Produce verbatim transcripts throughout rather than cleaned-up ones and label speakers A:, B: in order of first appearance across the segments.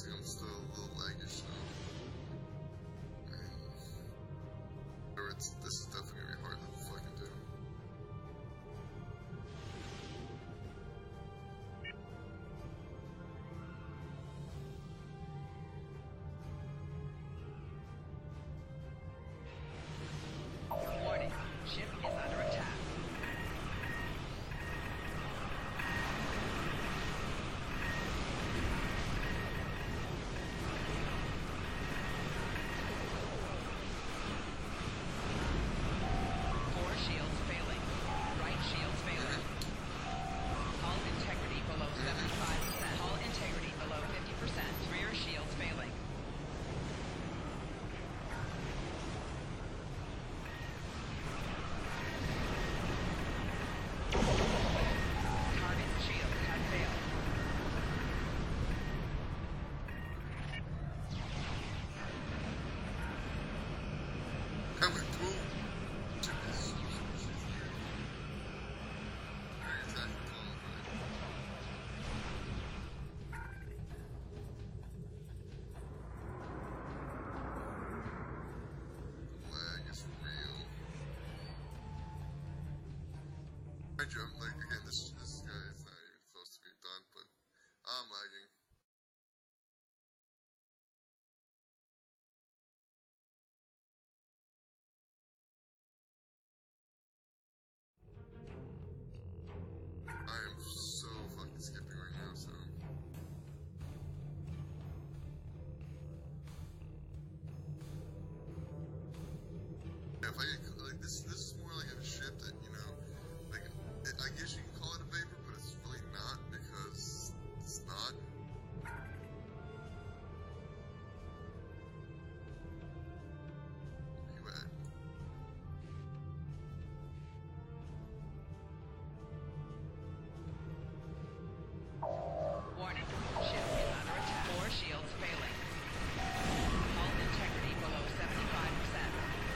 A: honestly, I'm still a little laggish, so. Or it's, this is definitely gonna be hard to fucking do.
B: Warning, ship is under attack. Four shields failing. Right shields failing. Hull integrity below seventy-five percent. Hull integrity below fifty percent. Rear shields failing. Target shields have failed.
A: Coming through. Very tactical, right? Lag is real. I jump, like, again, this, this guy is not even close to being done, but I'm lagging. I am so fucking skipping right now, so. Yeah, if I get, like, this, this is more like a ship that, you know, like, it, I guess you can call it a vapor, but it's really not, because it's not. Where you at?
B: Warning, ship is under attack. Four shields failing. Hull integrity below seventy-five percent.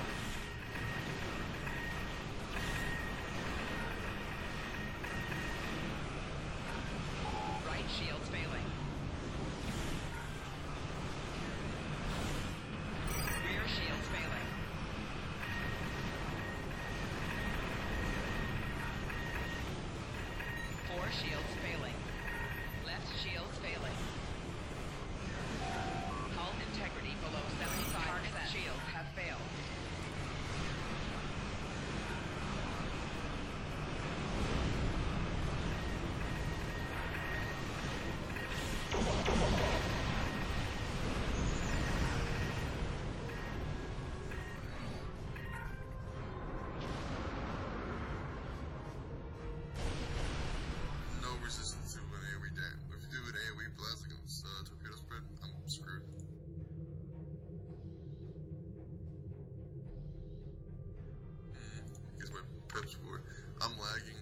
B: Right shields failing. Rear shields failing. Four shields failing. Left shields failing. Hull integrity below seventy-five percent. Target shields have failed.
A: No resistance to an AoE dam. If you do an AoE blast against uh, torpedo spread, I'm screwed. Mm, here's my pep score. I'm lagging.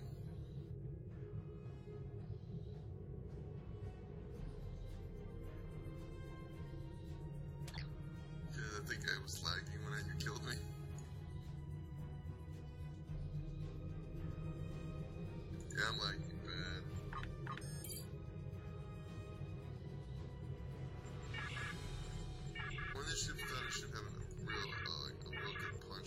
A: Yeah, I think I was lagging when I, you killed me. Yeah, I'm lagging bad. When this ship's done, it should have a real, uh, like, a real good punch.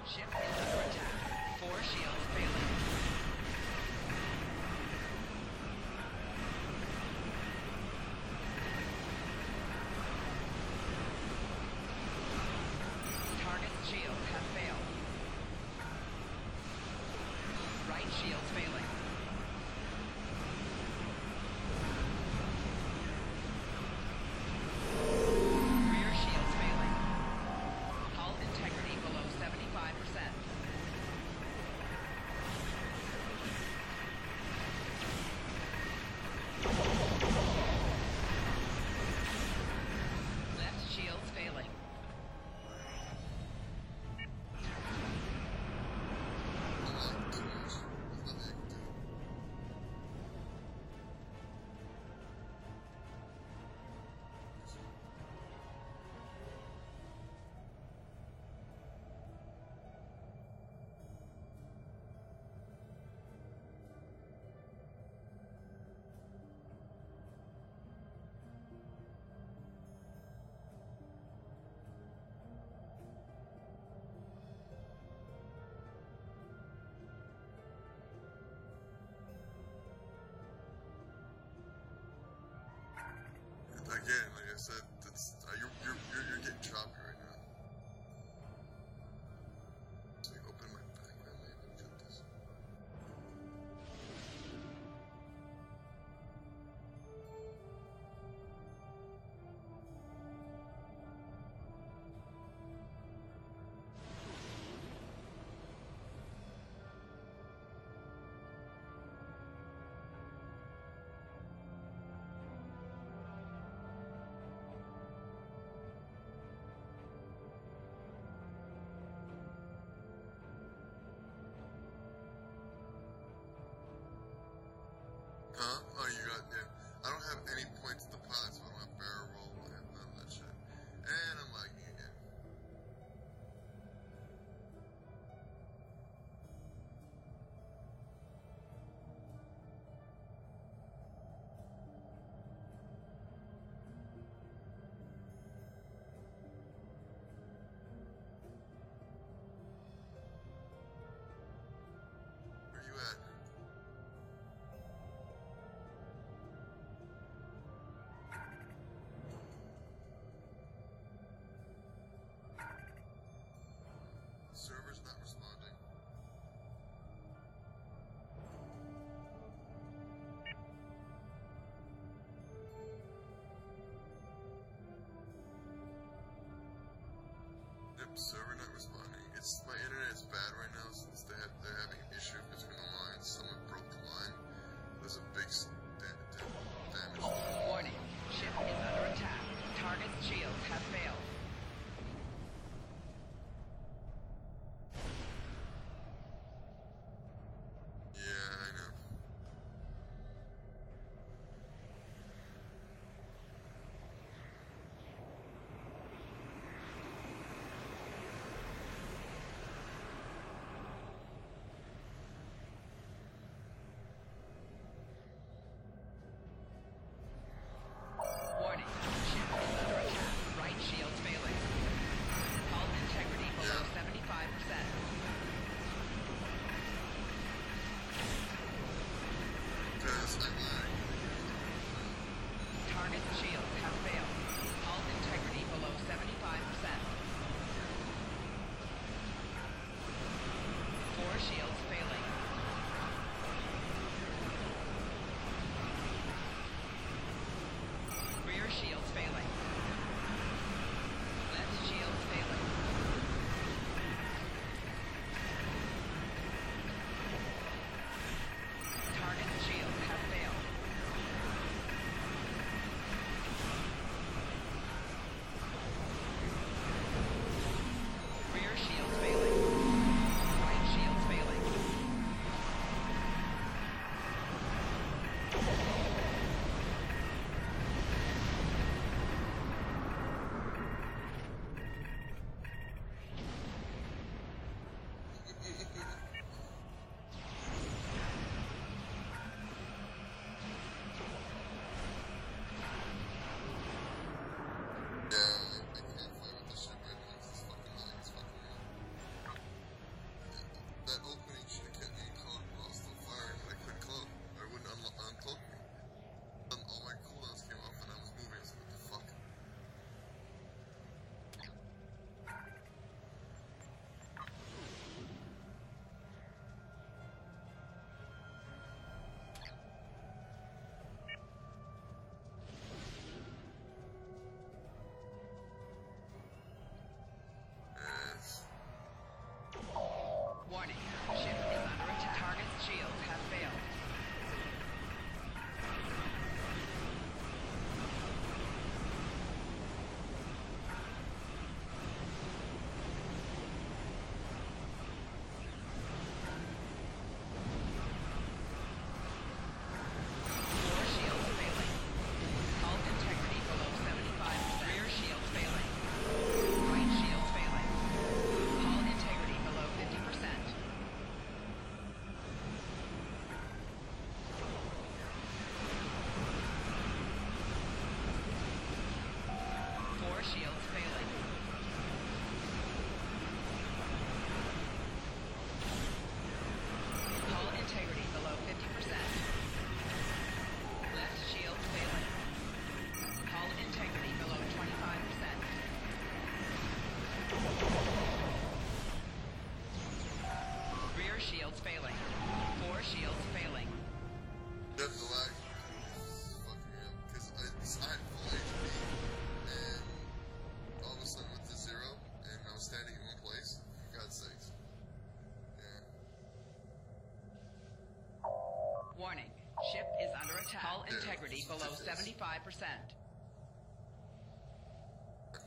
B: Ship is under attack. Four shields failing. Target's shields have failed. Right shield's failing. Rear shield's failing. Hull integrity below seventy-five percent. Left shield's failing.
A: I'm like, too much. There's nothing I can do. Again, like I said, that's, uh, you're, you're, you're, you're getting choppy right now. So I open my bag, man, let me cut this. Huh? Oh, you got, yeah. I don't have any points in the pilot, so I don't have barrel roll, I have none of that shit. And I'm lagging again. Where you at?
B: Hull
A: Yeah,
B: integrity
A: it's
B: below
A: ridiculous.
B: seventy-five percent.